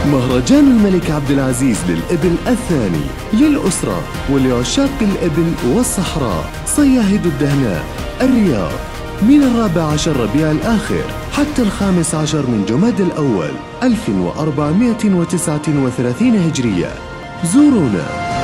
مهرجان الملك عبد العزيز للإبل الثاني للأسرة ولعشاق الإبل والصحراء، صياهد الدهناء، الرياض، من 14 ربيع الآخر حتى 15 من جماد الأول 1439 هجرية. زورونا.